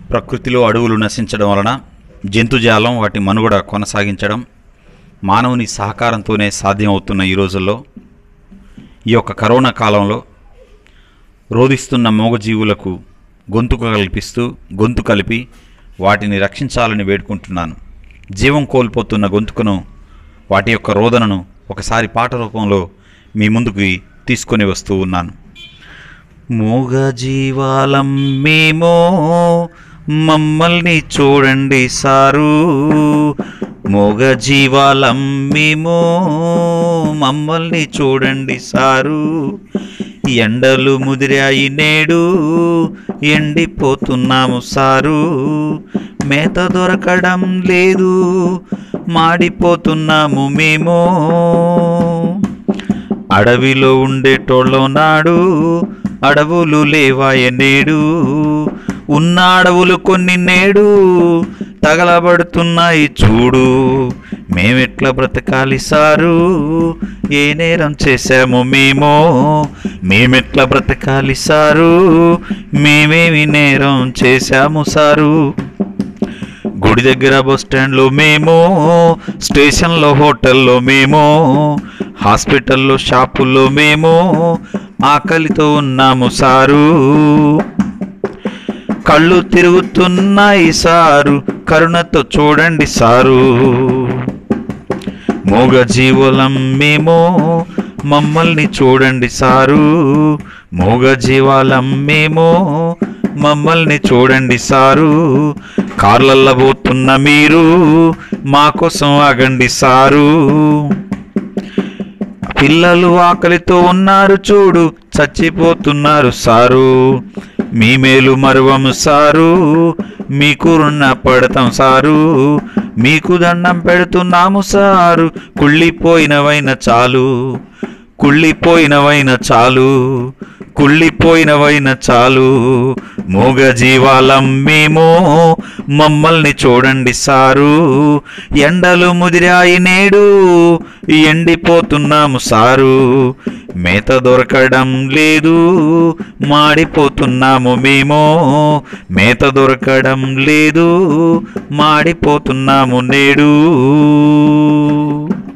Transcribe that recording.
ప్రకృతిలో అడవులు నశించడం వలన జంతుజాలం వాటి మనుగడ కొనసాగించడం మానవుని సహకారంతోనే సాధ్యమవుతున్న ఈ రోజుల్లో ఈ యొక్క కరోనా కాలంలో రోధిస్తున్న మూగజీవులకు గొంతు కలిపి వాటిని రక్షించాలని వేడుకుంటున్నాను. జీవం కోల్పోతున్న గొంతుకును, వాటి యొక్క రోదనను ఒకసారి పాట రూపంలో మీ ముందుకు తీసుకొని వస్తూ ఉన్నాను. మూగజీవాలం మేము, మమ్మల్ని చూడండి సారు. మూగజీవాలం మేము, మమ్మల్ని చూడండి సారు. ఎండలు ముదిరాయి నేడు, ఎండిపోతున్నాము సారు. మేత దొరకడం లేదు, మాడిపోతున్నాము మేము. అడవిలో ఉండేటోళ్ళం నాడు, అడవులు లేవాయ నేడు. ఉన్న అడవులు కొన్ని నేడు తగలబడుతున్నాయి చూడు. మేమెట్లా బ్రతకాలి సారు, ఏ నేరం చేశాము మేము. మేమెట్లా బ్రతకాలి సారు, మేమేమి నేరం చేశాము సారు. గుడి దగ్గర బస్ స్టాండ్లో మేము, స్టేషన్లో హోటల్లో మేము, హాస్పిటల్లో షాపుల్లో మేము ఆకలితో ఉన్నాము సారు. కళ్ళు తిరుగుతున్నాయి సారు, కరుణతో చూడండి సారు. మూగజీవులం మేము, మమ్మల్ని చూడండి సారు. మూగజీవాలం మేము, మమ్మల్ని చూడండి సారు. కార్లల్లో పోతున్న మీరు మా కోసం ఆగండి సారు. పిల్లలు ఆకలితో ఉన్నారు చూడు, చచ్చిపోతున్నారు సారు. మీ మేలు మరువము సారు, మీకు రుణ పడతాం సారు. మీకు దండం పెడుతున్నాము సారు. కుళ్ళిపోయినవైన చాలు, కుళ్ళిపోయినవైన చాలు, కుళ్ళిపోయినవైన చాలు. మూగజీవాలం మేము, మమ్మల్ని చూడండి సారు. ఎండలు ముదిరాయి నేడు, ఎండిపోతున్నాము సారు. మేత దొరకడం లేదు, మాడిపోతున్నాము మేము. మేత దొరకడం లేదు, మాడిపోతున్నాము నేడు.